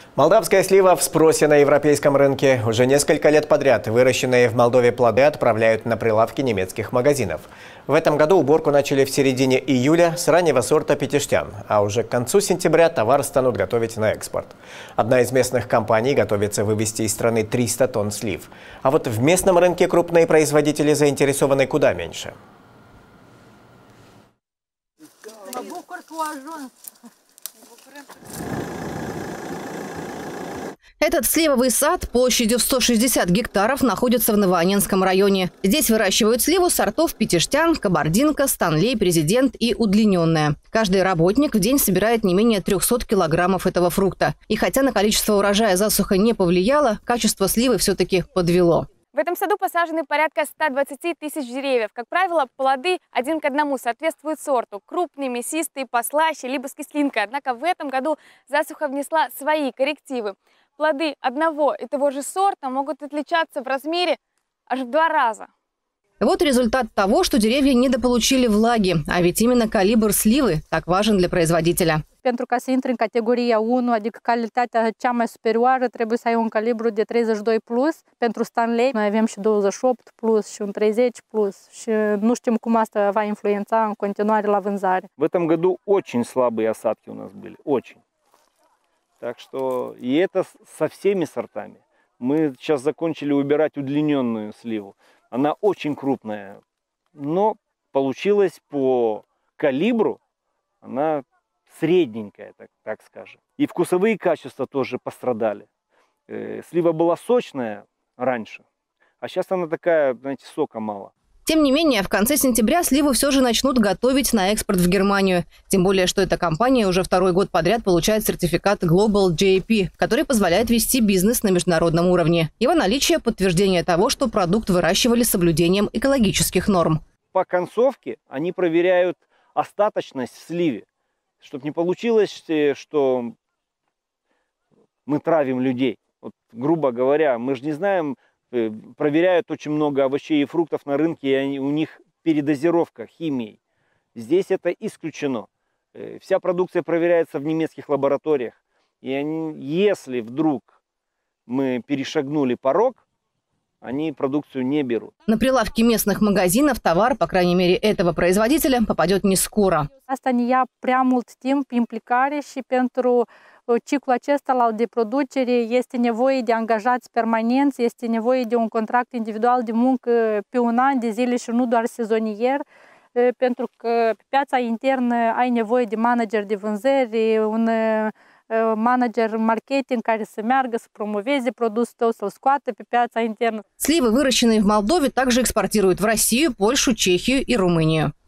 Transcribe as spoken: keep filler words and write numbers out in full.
Молдавская слива в спросе на европейском рынке. Уже несколько лет подряд выращенные в Молдове плоды отправляют на прилавки немецких магазинов. В этом году уборку начали в середине июля с раннего сорта Петештян, а уже к концу сентября товар станут готовить на экспорт. Одна из местных компаний готовится вывести из страны триста тонн слив. А вот в местном рынке крупные производители заинтересованы куда меньше. Этот сливовый сад площадью в сто шестьдесят гектаров находится в Новоанненском районе. Здесь выращивают сливу сортов Петештян, Кабардинка, Станлей, Президент и удлиненная. Каждый работник в день собирает не менее трёхсот килограммов этого фрукта. И хотя на количество урожая засуха не повлияло, качество сливы все-таки подвело. В этом саду посажены порядка ста двадцати тысяч деревьев. Как правило, плоды один к одному соответствуют сорту. Крупные, мясистые, послаще, либо с кислинкой. Однако в этом году засуха внесла свои коррективы. Плоды одного и того же сорта могут отличаться в размере аж в два раза. Вот результат того, что деревья недополучили влаги. А ведь именно калибр сливы так важен для производителя. Pentru ca să intri în categoria unu, adică calitatea cea mai superioară, trebuie să ai un calibru de treizeci și doi plus. Pentru Stanley noi avem și douăzeci și opt plus și un treizeci plus. Și nu știm cum asta va influența în continuare la vânzare. В этом году очень слабые осадки у нас были, очень. Так что и это со всеми сортами. Мы сейчас закончили убирать удлиненную сливу. Она очень крупная, но получилась по калибру, она средненькая, так, так скажем. И вкусовые качества тоже пострадали. Э, слива была сочная раньше, а сейчас она такая, знаете, сока мало. Тем не менее, в конце сентября сливу все же начнут готовить на экспорт в Германию. Тем более, что эта компания уже второй год подряд получает сертификат Global джи эй пи, который позволяет вести бизнес на международном уровне. Его наличие – подтверждение того, что продукт выращивали с соблюдением экологических норм. По концовке они проверяют остаточность в сливе, чтобы не получилось, что мы травим людей. Вот, грубо говоря, мы же не знаем, проверяют очень много овощей и фруктов на рынке, и они, у них передозировка химией. Здесь это исключено. Вся продукция проверяется в немецких лабораториях. И они, если вдруг мы перешагнули порог, они продукцию не берут. На прилавки местных магазинов товар, по крайней мере этого производителя, попадет не скоро. Asta ne ia prea mult timp, implicare și pentru ciclul acesta de producere este nevoie de angajați permanenți, este nevoie de un contract individual de muncă pe un an de zile și nu doar sezonier, pentru că pe piața internă ai nevoie de manager de vânzări, un manager marketing care să meargă, să promoveze produsul tău, să-l scoată pe piața internă. Сливы, выращенные в Молдове, также экспортируют в Россию, Польшу, Чехию и Румынию.